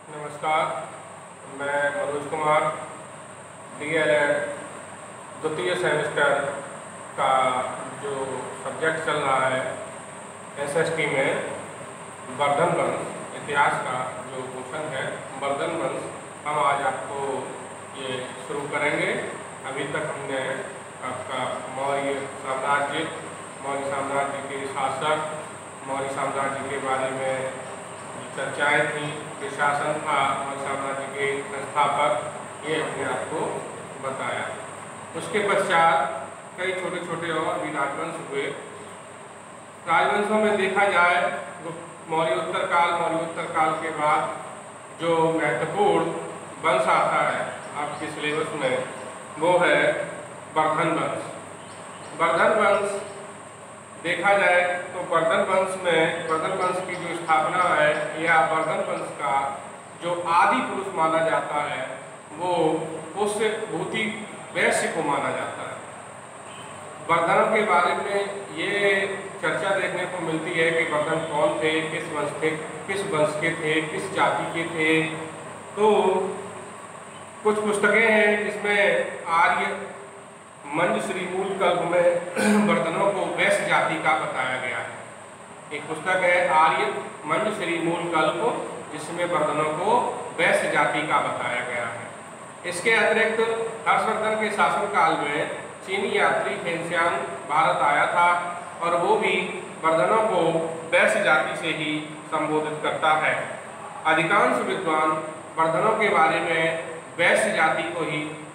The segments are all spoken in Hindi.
नमस्कार। मैं मनोज कुमार DLED द्वितीय सेमेस्टर का जो सब्जेक्ट चल रहा है SST में वर्धन वंश इतिहास का जो क्वेश्चन है वर्धन वंश, हम आज आपको ये शुरू करेंगे। अभी तक हमने आपका मौर्य साम्राज्य के शासक, मौर्य साम्राज्य के बारे में चर्चाएँ थी, कि शासन था, मौर्य साम्राज्य के संस्थापक, ये हमने आपको बताया। उसके पश्चात कई छोटे छोटे और भी राजवंश हुए। राजवंशों में देखा जाए तो मौर्योत्तर काल के बाद जो महत्वपूर्ण वंश आता है आपके सिलेबस में, वो है वर्धन वंश। वर्धन वंश देखा जाए तो वर्धन वंश की जो स्थापना है या वर्धन वंश का जो आदि पुरुष माना जाता है वो उससे भूति वैश्य को माना जाता है। वर्धनों के बारे में ये चर्चा देखने को मिलती है कि वर्धन कौन थे, किस वंश के थे, किस जाति के थे। तो कुछ पुस्तकें हैं जिसमें आर्य मंजश्री मूल कल्प में वर्धनों को वैश्य जाति का बताया गया है। एक पुस्तक है आर्य मंजश्री मूल कल्प, जिसमें वर्धनों को वैश्य जाति का बताया गया है। इसके अतिरिक्त हर्षवर्धन के शासनकाल में चीनी यात्री फेंगशियांग भारत आया था और वो भी वर्धनों को वैश्य जाति से ही संबोधित करता है। अधिकांश विद्वान वर्धनों के बारे में वैश्य जाति को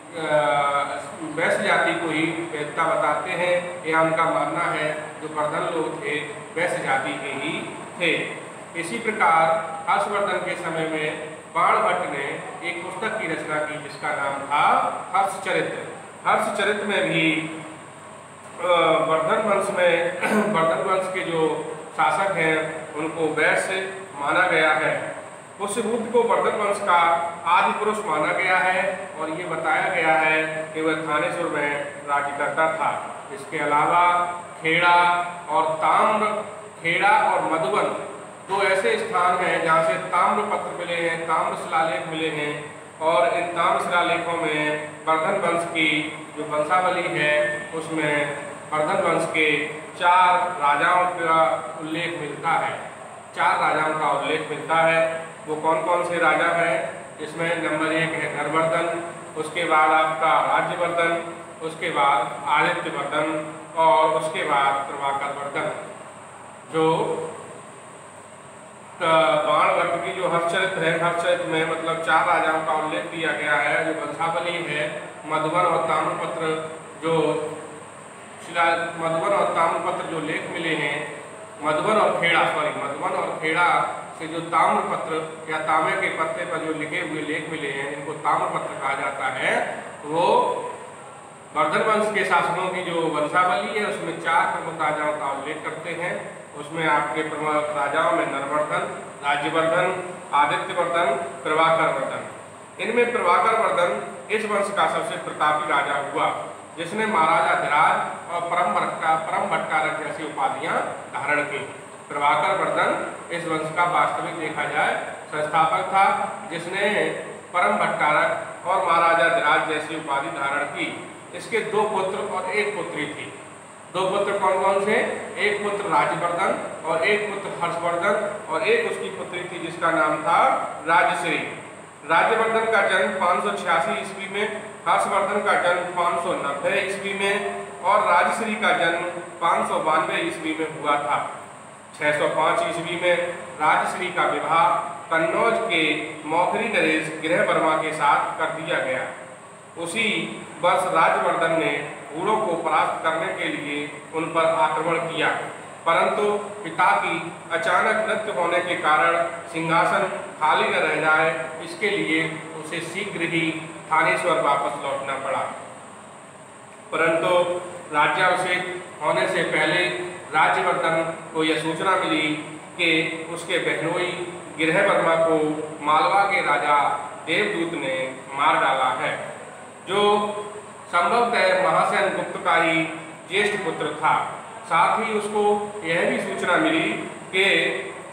ही वैधता बताते हैं। यह उनका मानना है जो वर्धन लोग थे वैश्य जाति के ही थे। इसी प्रकार हर्षवर्धन के समय में बाणभट्ट ने एक पुस्तक की रचना की जिसका नाम था हर्षचरित्र। हर्षचरित्र में भी वर्धन वंश के जो शासक हैं उनको वैश्य माना गया है। पुष्यभूत को वर्धन वंश का आदि पुरुष माना गया है और ये बताया गया है कि वह थानेश्वर में राज्य करता था। इसके अलावा खेड़ा और मधुबन दो ऐसे स्थान हैं जहाँ से ताम्र पत्र मिले हैं, ताम्र शिलालेख मिले हैं और इन ताम्र शिलालेखों में वर्धन वंश की जो वंशावली है उसमें वर्धन वंश के 4 राजाओं का उल्लेख मिलता है। 4 राजाओं का उल्लेख मिलता है। वो कौन कौन से राजा हैं? इसमें नंबर 1 है नरवर्धन, उसके बाद आपका राज्यवर्धन, उसके बाद आदित्यवर्धन और उसके बाद प्रभाकर वर्धन। जो बाणभट्ट की जो हर्षचरित्र है, हर्षचरित्र में मतलब 4 राजाओं का उल्लेख किया गया है। जो वंशावली है मधुबन और ताम्रपत्र जो लेख मिले हैं, मधुबन और खेड़ा से जो ताम्रपत्र या तांबे के पत्ते पर जो लिखे हुए लेख मिले हैं, इनको ताम्रपत्र कहा जाता है। वो वर्धन वंश के शासकों की जो वंशावली है उसमें 4 प्रमुख राजाओं का उल्लेख करते हैं। उसमें आपके प्रमुख राजाओं में नरवर्धन, राज्यवर्धन, आदित्यवर्धन, प्रभाकर वर्धन। इनमें प्रभाकर वर्धन इस वंश का सबसे प्रतापी राजा हुआ, जिसने महाराजा धिराज और परम भट्टारक जैसी उपाधियां धारण की। प्रभाकर वर्धन इस वंश का वास्तविक देखा जाए संस्थापक था, जिसने परम भट्टारक और महाराजा धिराज जैसी उपाधि धारण की। इसके 2 पुत्र और 1 पुत्री थी। 2 पुत्र कौन कौन से? एक पुत्र राज्यवर्धन और एक पुत्र हर्षवर्धन और एक उसकी पुत्री थी जिसका नाम था राजश्री। राज्यवर्धन का जन्म 586 ईस्वी में, हर्षवर्धन का जन्म 590 ईस्वी में और राजश्री का जन्म 592 ईस्वी में हुआ था। 605 ईस्वी में राजश्री का विवाह कन्नौज के मौखरी नरेश गृह वर्मा के साथ कर दिया गया। उसी वर्ष राज्यवर्धन ने हूणों को परास्त करने के लिए उन पर आक्रमण किया, परंतु पिता की अचानक मृत्यु होने के कारण सिंहासन खाली न रह जाए, इसके लिए उसे शीघ्र ही थानेश्वर वापस लौटना पड़ा। परंतु राज्याभिषेक होने से पहले राज्यवर्धन को यह सूचना मिली कि उसके बहनोई गृह वर्मा को मालवा के राजा देवदूत ने मार डाला है, जो संभवतः महासेन गुप्त का ही ज्येष्ठ पुत्र था। साथ ही उसको यह भी सूचना मिली कि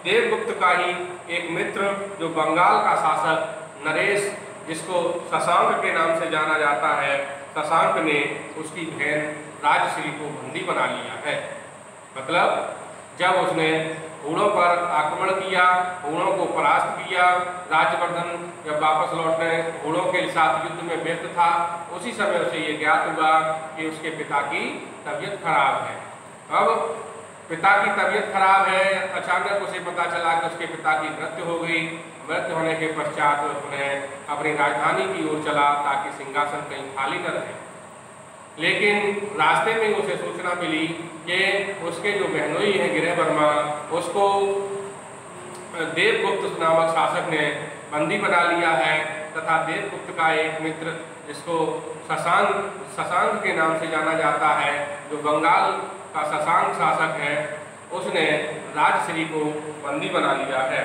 देवगुप्त का ही एक मित्र जो बंगाल का शासक नरेश, जिसको शशांक के नाम से जाना जाता है, शशांक ने उसकी बहन राजश्री को बंदी बना लिया है। मतलब जब उसने हूणों पर आक्रमण किया, हूणों को परास्त किया, राज्यवर्धन जब वापस लौटने हूणों के साथ युद्ध में व्यस्त था, उसी समय उसे ये ज्ञात हुआ कि उसके पिता की तबीयत खराब है। अब पिता की तबीयत खराब है, अचानक उसे पता चला कि उसके पिता की मृत्यु हो गई। मृत्यु होने के पश्चात उन्हें अपनी राजधानी की ओर चला ताकि सिंहासन कहीं खाली न रहे। लेकिन रास्ते में उसे सूचना मिली कि उसके जो बहनोई हैं गिरहवर्मा, उसको देवगुप्त नामक शासक ने बंदी बना लिया है तथा देवगुप्त का एक मित्र जिसको शशांक के नाम से जाना जाता है, जो बंगाल का शशांक शासक है, उसने राजश्री को बंदी बना लिया है।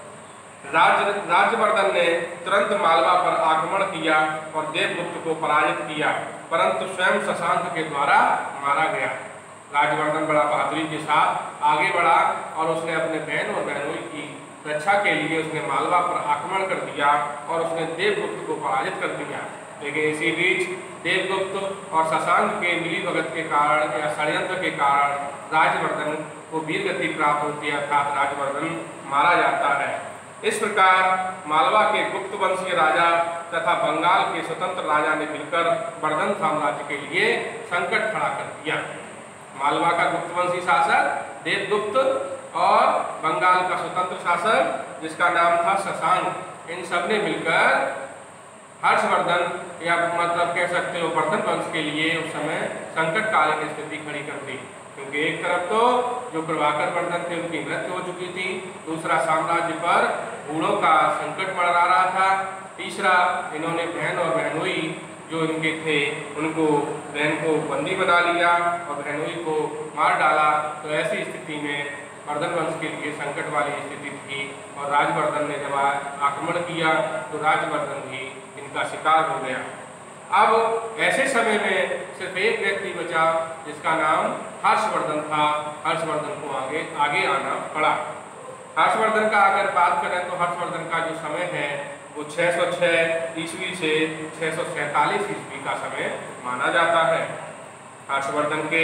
राज्यवर्धन ने तुरंत मालवा पर आक्रमण किया और देवगुप्त को पराजित किया, परंतु स्वयं शशांक के द्वारा मारा गया। राज्यवर्धन बड़ा बहादुरी के साथ आगे बढ़ा और उसने अपने बहन और बहनोई की रक्षा के लिए उसने मालवा पर आक्रमण कर दिया और उसने देवगुप्त को पराजित कर दिया। लेकिन इसी बीच देवगुप्त और शशांक के मिलीभगत के कारण या षड्यंत्र के कारण राज्यवर्धन को वीरगति प्राप्त होती है, अर्थात राज्यवर्धन मारा जाता है। इस प्रकार मालवा के गुप्त वंशीय राजा तथा बंगाल के स्वतंत्र राजा ने मिलकर वर्धन साम्राज्य के लिए संकट खड़ा कर दिया। मालवा का गुप्त वंशी शासक देवगुप्त और बंगाल का स्वतंत्र शासक जिसका नाम था शशांक, इन सब ने मिलकर हर्षवर्धन या मतलब कह सकते हो वर्धन वंश के लिए उस समय संकटकालीन स्थिति खड़ी कर दी, क्योंकि एक तरफ तो जो प्रभाकर वर्धन थे उनकी मृत्यु हो चुकी थी, दूसरा साम्राज्य पर हूणों का संकट मंडरा रहा था, तीसरा इन्होंने बहन और बहनोई जो इनके थे उनको बहन को बंदी बना लिया और बहनोई को मार डाला। तो ऐसी स्थिति में वर्धन वंश के लिए संकट वाली स्थिति थी और राज्यवर्धन ने जब आक्रमण किया तो राज्यवर्धन भी इनका शिकार हो गया। अब ऐसे समय में सिर्फ एक व्यक्ति बचा जिसका नाम हर्षवर्धन था। हर्षवर्धन को आगे आना पड़ा। हर्षवर्धन का अगर बात करें तो हर्षवर्धन का जो समय है वो 606 ईस्वी से 647 ईस्वी का समय माना जाता है। हर्षवर्धन के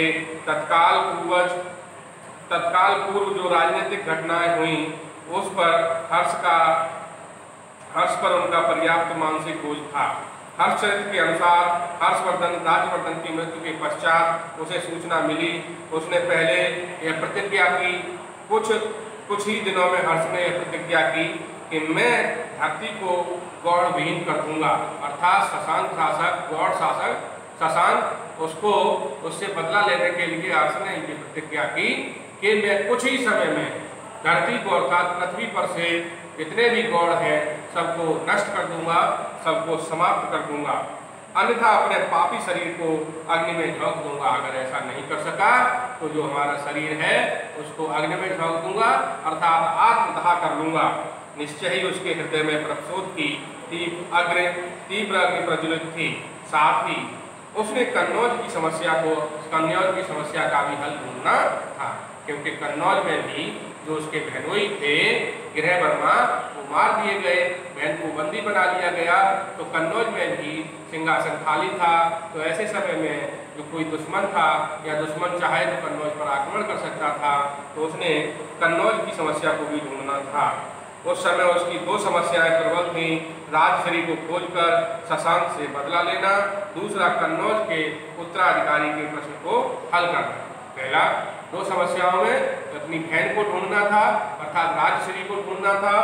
तत्काल पूर्व जो राजनीतिक घटनाएं हुई उस पर हर्ष पर उनका पर्याप्त मानसिक बोझ था। हर्षचरित्र के अनुसार राज्यवर्धन की मृत्यु के पश्चात उसे सूचना मिली, उसने पहले यह प्रतिज्ञा की, कुछ ही दिनों में हर्ष ने यह प्रतिज्ञा की कि मैं धरती को गौड़ विहीन कर दूंगा, अर्थात गौड़ शासक शशांक उससे बदला लेने के लिए हर्ष ने ये प्रतिज्ञा की कि मैं कुछ ही समय में धरती को अर्थात पृथ्वी पर से जितने भी गौड़ हैं सबको नष्ट कर दूंगा, सबको समाप्त कर दूंगा, अन्यथा अपने पापी शरीर को अग्नि में झोंक दूंगा। अगर ऐसा नहीं कर सका तो जो हमारा शरीर है उसको अग्नि में झोंक दूंगा, अर्थात आत्मदाह कर लूंगा। निश्चय ही उसके हृदय में प्रतिशोध की तीव्र अग्नि प्रज्वलित थी। साथ ही उसने कन्नौज की समस्या का भी हल ढूंढना था, क्योंकि कन्नौज में भी जो उसके बहनोई थे गिरहवर्मा वो मार दिए गए, बहन को बंदी बना लिया गया, तो कन्नौज में भी सिंहासन खाली था। तो ऐसे समय में जो कोई दुश्मन था या दुश्मन चाहे तो कन्नौज पर आक्रमण कर सकता था, तो उसने कन्नौज की समस्या को भी ढूंढना था। उस समय उसकी दो समस्याएं प्रबल थीं, राजश्री को खोजकर शशांक से बदला लेना, दूसरा कन्नौज के उत्तराधिकारी के प्रश्न को हल करना। पहला दो समस्याओं में अपनी बहन को ढूंढना था अर्थात राजश्री को ढूंढना था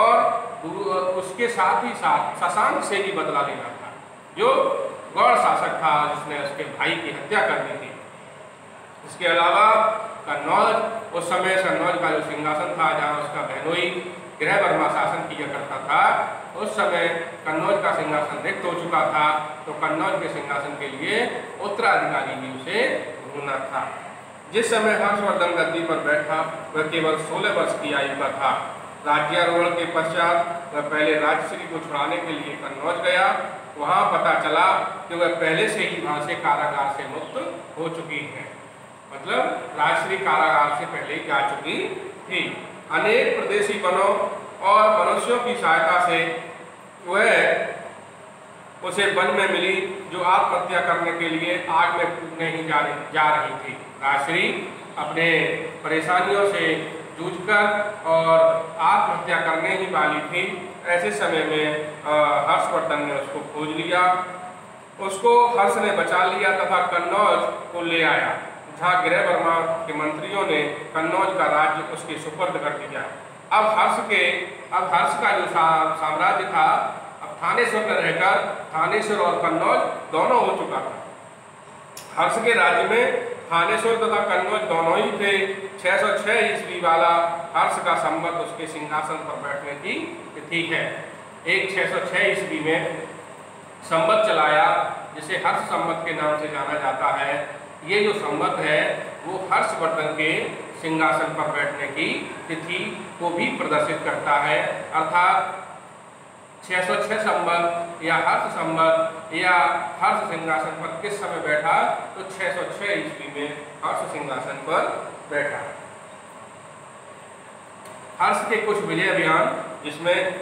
और उसके साथ ही साथ शशांक से भी बदला लेना था, जो गौड़ शासक था जिसने उसके भाई की हत्या कर दी थी। इसके अलावा कन्नौज, उस समय कन्नौज का जो सिंहासन था जहाँ उसका बहनोई गिरहवर्मा शासन किया करता था, उस समय कन्नौज का सिंहासन रिक्त हो चुका था, तो कन्नौज के सिंहासन के लिए उत्तराधिकारी भी उसे ढूंढना था। जिस समय हर्षवर्धन गद्दी पर बैठा वह केवल 16 वर्ष की आयु का था। राज्यारोहण के पश्चात वह पहले राजश्री को छुड़ाने के लिए कन्नौज गया। वहां पता चला कि वह पहले से ही वहां से कारागार से मुक्त हो चुकी है, मतलब राजश्री कारागार से पहले ही जा चुकी थी। अनेक प्रदेशी वनों और मनुष्यों की सहायता से वह उसे वन में मिली, जो आत्महत्या करने के लिए आग में कूदने ही जा रही थी। राजश्री अपने परेशानियों से जूझकर और आत्महत्या करने ही वाली थी। ऐसे समय में हर्षवर्धन ने उसको खोज लिया, उसको हर्ष ने बचा लिया तथा कन्नौज को ले आया, जहाँ गृह वर्मा के मंत्रियों ने कन्नौज का राज्य उसके सुपुर्द कर दिया। अब हर्ष का जो साम्राज्य था, अब थानेश्वर में रहकर थानेश्वर और कन्नौज दोनों हो चुका था। हर्ष के राज्य में थानेश्वर तथा कन्नौज दोनों ही थे। 606 ईस्वी वाला हर्ष का संवत उसके सिंहासन पर बैठने की तिथि है। एक 606 ईस्वी में संवत चलाया, जिसे हर्ष संवत के नाम से जाना जाता है। ये जो संवत है वो हर्षवर्धन के सिंहासन पर बैठने की तिथि को भी प्रदर्शित करता है, अर्थात 606 संवत या हर्ष संवत या हर्ष सिंहासन पर किस समय बैठा, तो 606 ईस्वी में हर्ष सिंहासन पर बैठा। हर्ष के कुछ विजय अभियान जिसमें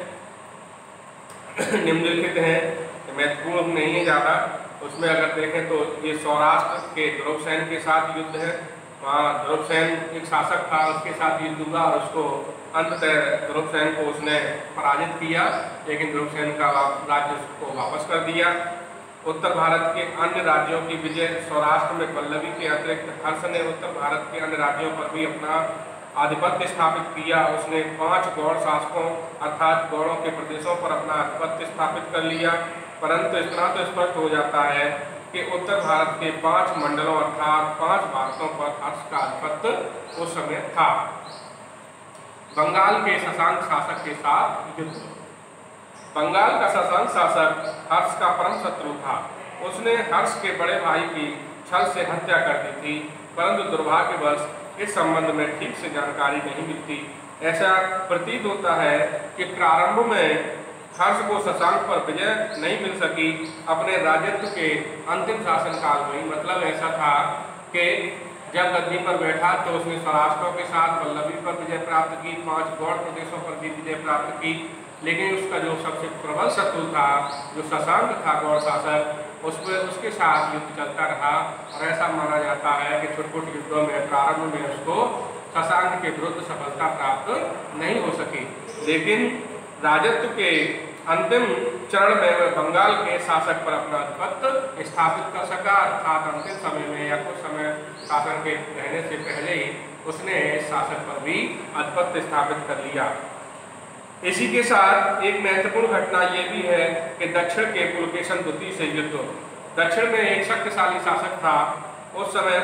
निम्नलिखित हैं, महत्वपूर्ण नहीं है ज़्यादा, उसमें अगर देखें तो ये सौराष्ट्र के ध्रुवसेन के साथ युद्ध है। वहाँ ध्रुवसेन एक शासक था, उसके साथ युद्ध हुआ और उसको अंततः ध्रुवसेन को उसने पराजित किया, लेकिन ध्रुवसेन का राज्य उसको वापस कर दिया। उत्तर भारत के अन्य राज्यों की विजय, सौराष्ट्र में पल्लवी के अतिरिक्त हर्ष ने उत्तर भारत के अन्य राज्यों पर भी अपना आधिपत्य स्थापित किया। उसने 5 गौड़ शासकों अर्थात गौड़ों के प्रदेशों पर अपना आधिपत्य स्थापित कर लिया, परंतु इतना तो स्पष्ट हो जाता है कि उत्तर भारत के 5 मंडलों अर्थात 5 भारतों पर हर्ष का आधिपत्य उस समय था। बंगाल के शशांक शासक के साथ युद्ध। बंगाल का शशांक शासक हर्ष का परम शत्रु था। उसने हर्ष के बड़े भाई की छल से हत्या कर दी थी, परंतु दुर्भाग्यवश इस संबंध में ठीक से जानकारी नहीं मिलती। ऐसा प्रतीत होता है कि प्रारंभ में हर्ष को शशांक पर विजय नहीं मिल सकी। अपने राजत्व के अंतिम शासनकाल में, मतलब ऐसा था कि जब गद्दी पर बैठा तो उसने सौराष्ट्रों के साथ पल्लवी पर विजय प्राप्त की, 5 गौड़ प्रदेशों पर भी विजय प्राप्त की, लेकिन उसका जो सबसे प्रबल शत्रु था, जो शशांक था गौड़ शासक, उसके साथ युद्ध चलता रहा। और ऐसा माना जाता है कि छोटे-छोटे युद्धों में प्रारंभ में उसको शशांक के विरुद्ध सफलता प्राप्त नहीं हो सकी, लेकिन राजत्व के अंतिम चरण में वह बंगाल के शासक पर अपना आधिपत्य स्थापित कर सका, अर्थात अंतिम समय में या कुछ समय शासन के रहने से पहले ही उसने शासक पर भी आधिपत्य स्थापित कर लिया। इसी के साथ एक महत्वपूर्ण घटना ये भी है कि दक्षिण के पुलकेशन द्वितीय से युद्ध। दक्षिण में एक शक्तिशाली शासक था। उस समय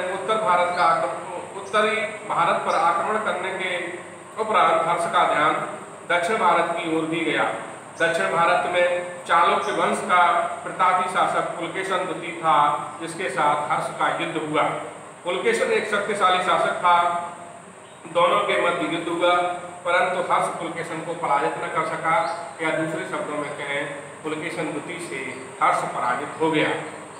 उत्तरी भारत पर आक्रमण करने के उपरांत हर्ष का ध्यान दक्षिण भारत की ओर भी गया। दक्षिण भारत में चालुक्य वंश का प्रतापी शासक पुलकेशन द्वितीय था, जिसके साथ हर्ष का युद्ध हुआ। पुलकेशन एक शक्तिशाली शासक था, दोनों के मध्य युद्ध हुआ, परंतु हर्ष पुलकेशन को पराजित न कर सका, या दूसरे शब्दों में कहें पुलकेशन द्वितीय से हर्ष पराजित हो गया।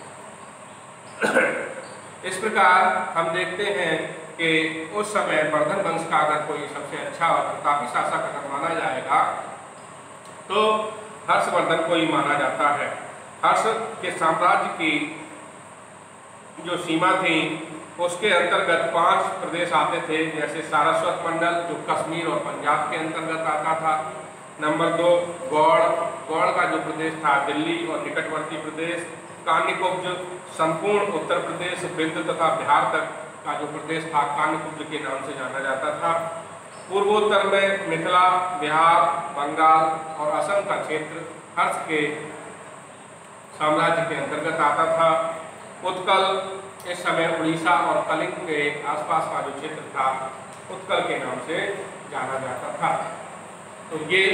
इस प्रकार हम देखते हैं कि उस समय वर्धन वंश का अगर कोई सबसे अच्छा और प्रतापी शासक अगर माना जाएगा तो हर्षवर्धन को ही माना जाता है। हर्ष के साम्राज्य की जो सीमा थी उसके अंतर्गत 5 प्रदेश आते थे, जैसे सारस्वत मंडल जो कश्मीर और पंजाब के अंतर्गत आता था। नंबर 2 गौड़ का जो प्रदेश था दिल्ली और निकटवर्ती प्रदेश। कान्यकुब्ज संपूर्ण उत्तर प्रदेश, विंध्य तथा बिहार तक का जो प्रदेश था कान्यकुब्ज के नाम से जाना जाता था। पूर्वोत्तर में मिथिला, बिहार, बंगाल और असम का क्षेत्र हर्ष के साम्राज्य के अंतर्गत आता था। उत्कल इस समय उड़ीसा और कलिंग के आसपास का जो क्षेत्र था उत्कल के नाम से जाना जाता था। तो ये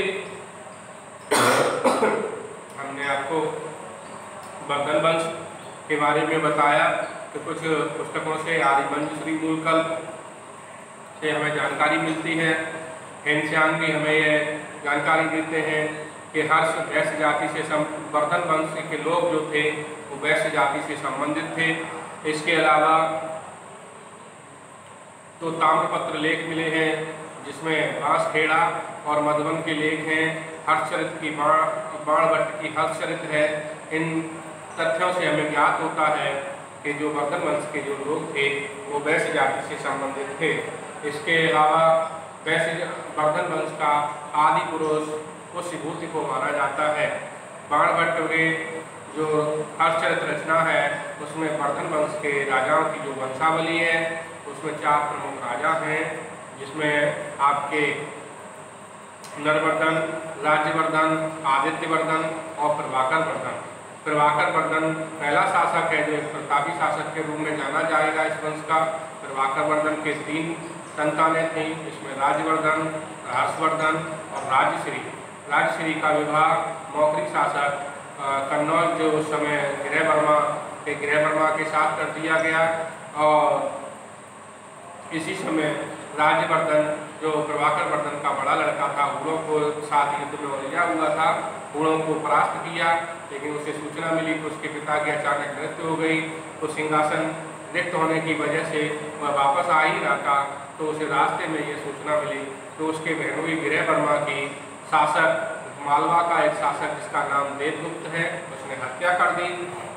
हमने आपको वर्धन वंश के बारे में बताया कि कुछ पुस्तकों से आर्यभंज श्री मूलकल्प से हमें जानकारी मिलती है। हेनस्यांग भी हमें ये जानकारी देते हैं कि हर्ष वैश्य जाति से वर्धन वंश के लोग जो थे वो वैश्य जाति से संबंधित थे। इसके अलावा तो ताम्रपत्र लेख मिले हैं जिसमें बांसखेड़ा और मधुबन के लेख हैं। हर्षचरित की बाणभट्ट की हर्षचरित है। इन तथ्यों से हमें ज्ञात होता है कि जो वर्धन वंश के जो लोग थे वो वैश्य जाति से संबंधित थे। इसके अलावा वैश्य वर्धन वंश का आदि पुरुष पुष्यभूति को माना जाता है। बाणभट्ट के जो हर्षचरित रचना है उसमें वर्धन वंश के राजाओं की जो वंशावली है उसमें 4 प्रमुख राजा हैं, जिसमें आपके नरवर्धन, राज्यवर्धन, आदित्यवर्धन और प्रभाकर वर्धन। प्रभाकर वर्धन पहला शासक है जो एक प्रतापी शासक के रूप में जाना जाएगा इस वंश का। प्रभाकर वर्धन के 3 संतानें थीं, इसमें राज्यवर्धन, हर्षवर्धन और राजश्री। राजश्री का विवाह मौखरी शासक कन्नौज जो उस समय गृहवर्मा के साथ कर दिया गया। और इसी समय राज्यवर्धन जो प्रभाकर वर्धन का बड़ा लड़का था हुड़ों को साथ युद्ध में उलझा हुआ था, हुड़ों को परास्त किया, लेकिन उसे सूचना मिली कि उसके पिता की अचानक मृत्यु हो गई। तो सिंहासन रिक्त होने की वजह से वह वापस आ ही रहा था, तो उसे रास्ते में ये सूचना मिली। तो उसके बहनोई गृहवर्मा की शासक मालवा का एक शासक जिसका नाम देवगुप्त है उसने हत्या कर दी,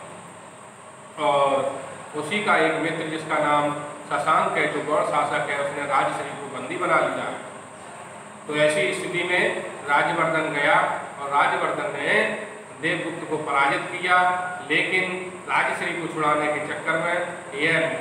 और उसी का एक मित्र जिसका नाम शशांक है जो गौड़ शासक है उसने राजश्री को बंदी बना लिया। तो ऐसी स्थिति में राज्यवर्धन गया और राज्यवर्धन ने देवगुप्त को पराजित किया, लेकिन राजश्री को छुड़ाने के चक्कर में यह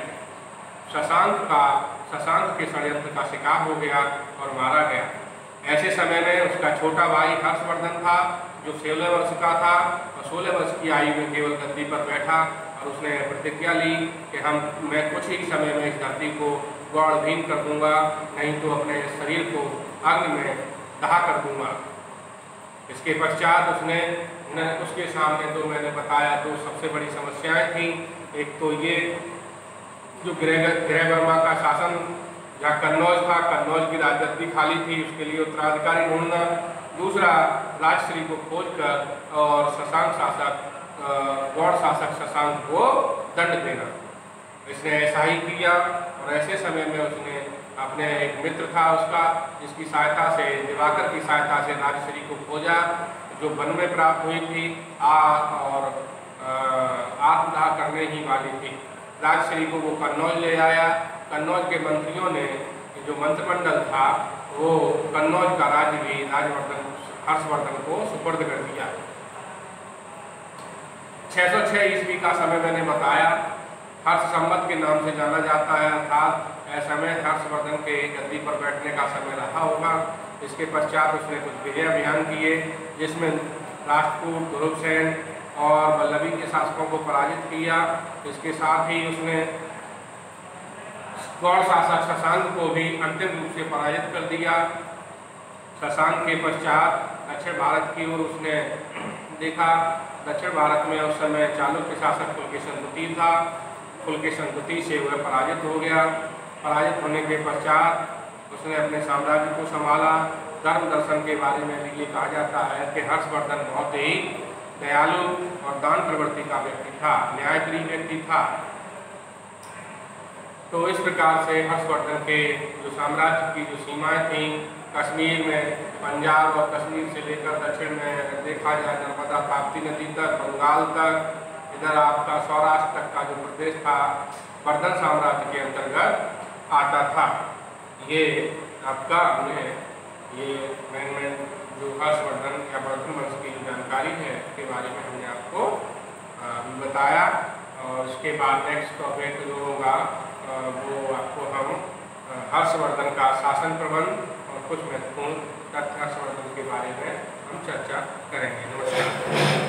शशांक के षड्यंत्र का शिकार हो गया और मारा गया। ऐसे समय में उसका छोटा भाई हर्षवर्धन था जो 16 वर्ष का था और 16 वर्ष की आयु में केवल गद्दी पर बैठा और उसने प्रतिज्ञा ली कि मैं कुछ ही समय में इस धरती को गौड़भीन कर दूंगा, नहीं तो अपने शरीर को अग्नि में दहा कर दूंगा। इसके पश्चात उसके सामने तो मैंने बताया 2 सबसे बड़ी समस्याएं थी। एक तो ये जो गृहवर्मा का शासन जहाँ कन्नौज था, कन्नौज की राजगद्दी खाली थी, उसके लिए उत्तराधिकारी ढूंढना। दूसरा, राजश्री को खोजकर और गौड़ शासक शशांक को दंड देना। इसने ऐसा ही किया और ऐसे समय में उसने अपने एक मित्र था उसका जिसकी सहायता से, दिवाकर की सहायता से राजश्री को खोजा जो वन में प्राप्त हुई थी और आत्मदाह करने ही वाली थी। राजश्री को वो कन्नौज ले आया। कन्नौज के मंत्रियों ने जो मंत्रिमंडल था वो कन्नौज का राज्य भी हर्षवर्धन को सुपुर्द कर दिया। 606 ईस्वी का समय मैंने बताया, हर्ष संवत के नाम से जाना जाता है, अर्थात ऐसा में हर्षवर्धन के गद्दी पर बैठने का समय रहा होगा। इसके पश्चात उसने कुछ विजय अभियान किए जिसमें राष्ट्रकूट, ध्रुवसेन और वल्लभी के शासकों को पराजित किया। इसके साथ ही उसने गौड़ शासक शशांक को भी अंतिम रूप से पराजित कर दिया। शशांक के पश्चात दक्षिण भारत की ओर उसने देखा। दक्षिण भारत में उस समय चालुक्य शासक पुलकेशन द्वितीय था। पुलकेशन द्वितीय से वह पराजित हो गया। पराजित होने के पश्चात उसने अपने साम्राज्य को संभाला। धर्म दर्शन के बारे में भी ये कहा जाता है कि हर्षवर्धन बहुत ही दयालु और दान प्रवृत्ति का व्यक्ति था, न्यायप्रिय व्यक्ति था। तो इस प्रकार से हर्षवर्धन के जो साम्राज्य की जो सीमाएं थीं, कश्मीर में, पंजाब और कश्मीर से लेकर दक्षिण में देखा जाए नर्मदा ताप्ती नदी तक, बंगाल तक, इधर आपका सौराष्ट्र तक का जो प्रदेश था वर्धन साम्राज्य के अंतर्गत आता था। ये आपका हमने ये मेन जो हर्षवर्धन या वर्धन वंश की जो जानकारी है उसके बारे में हमने आपको बताया। और इसके बाद नेक्स्ट टॉपिक जो होगा वो आपको हम हर्षवर्धन का शासन प्रबंध और कुछ महत्वपूर्ण तथ्य हर्षवर्धन के बारे में हम चर्चा करेंगे। नमस्कार।